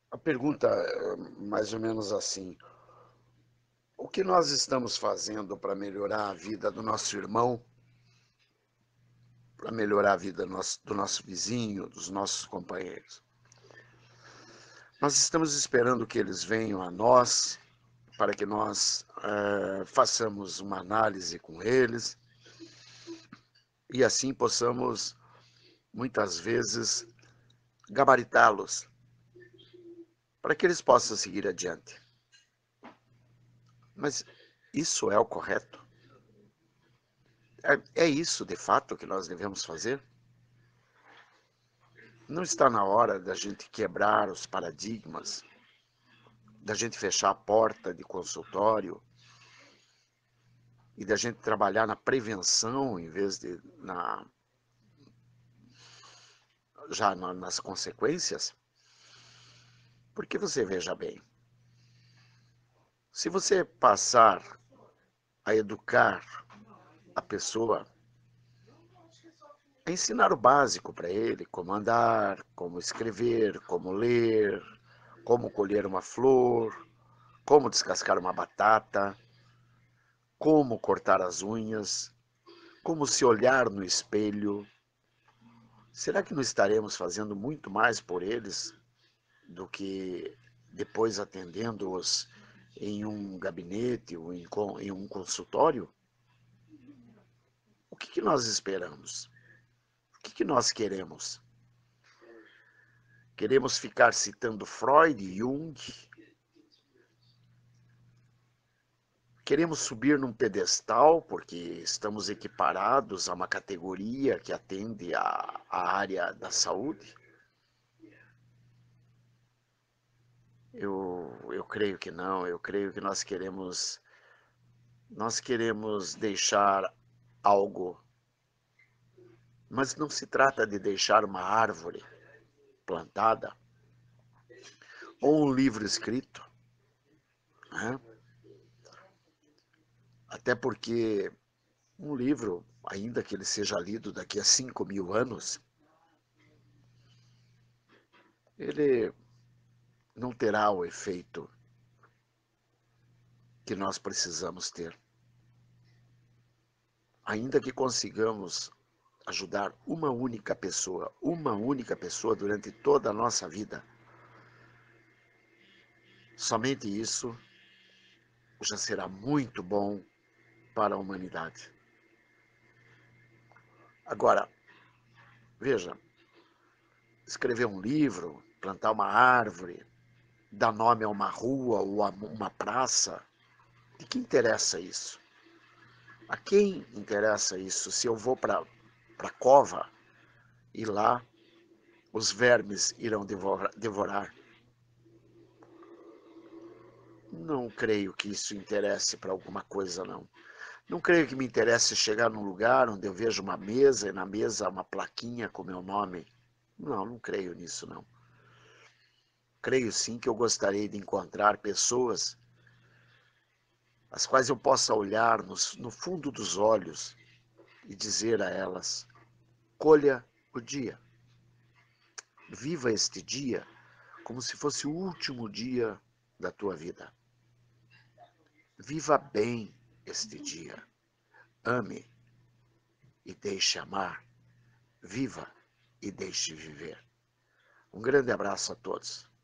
A pergunta é mais ou menos assim: o que nós estamos fazendo para melhorar a vida do nosso irmão, para melhorar a vida do nosso vizinho, dos nossos companheiros? Nós estamos esperando que eles venham a nós para que nós façamos uma análise com eles e assim possamos, muitas vezes, gabaritá-los para que eles possam seguir adiante. Mas isso é o correto? É isso, de fato, que nós devemos fazer? Não está na hora da gente quebrar os paradigmas, da gente fechar a porta de consultório e da gente trabalhar na prevenção em vez de nas consequências? Porque você veja bem, se você passar a educar a pessoa, a ensinar o básico para ele, como andar, como escrever, como ler, como colher uma flor, como descascar uma batata, como cortar as unhas, como se olhar no espelho. Será que não estaremos fazendo muito mais por eles do que depois atendendo-os em um gabinete ou em um consultório? O que nós esperamos? O que nós queremos? Queremos ficar citando Freud e Jung? Queremos subir num pedestal porque estamos equiparados a uma categoria que atende à área da saúde? Eu creio que não, eu creio que nós queremos deixar algo, mas não se trata de deixar uma árvore plantada ou um livro escrito, né? Até porque um livro, ainda que ele seja lido daqui a 5.000 anos, ele não terá o efeito que nós precisamos ter. Ainda que consigamos ajudar uma única pessoa durante toda a nossa vida, somente isso já será muito bom para a humanidade. Agora, veja, escrever um livro, plantar uma árvore, dar nome a uma rua ou a uma praça, de que interessa isso? A quem interessa isso se eu vou para a cova e lá os vermes irão devorar? Não creio que isso interesse para alguma coisa, não. Não creio que me interesse chegar num lugar onde eu vejo uma mesa e na mesa uma plaquinha com meu nome. Não, não creio nisso, não. Creio sim que eu gostaria de encontrar pessoas as quais eu possa olhar no fundo dos olhos e dizer a elas: colha o dia, viva este dia como se fosse o último dia da tua vida. Viva bem este dia, ame e deixe amar, viva e deixe viver. Um grande abraço a todos.